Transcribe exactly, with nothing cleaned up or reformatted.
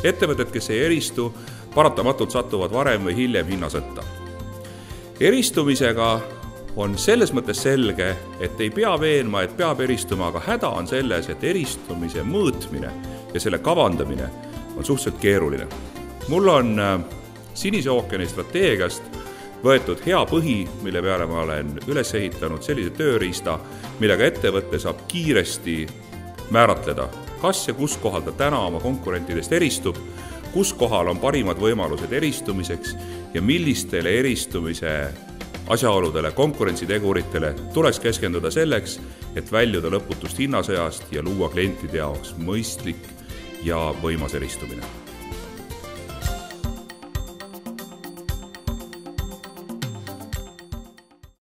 Ettevõtted, kes ei eristu, paratamatult satuvad varem või hiljem hinnasõtta. Eristumisega on selles mõttes selge, et ei pea veenma, et peab eristuma, aga häda on selles, et eristumise mõõtmine ja selle kavandamine on suhteliselt keeruline. Mul on Sinise ookeani strateegiast võetud hea põhi, mille peale ma olen üles ehitanud sellise tööriista, millega ettevõtte saab kiiresti määratleda, kas ja kus kohal ta täna oma konkurentidest eristub, kus kohal on parimad võimalused eristumiseks ja millistele eristumise asjaoludele, konkurentsiteguritele tuleks keskenduda selleks, et väljuda lõputust hinnasõjast ja luua klientide jaoks mõistlik ja võimas eristumine.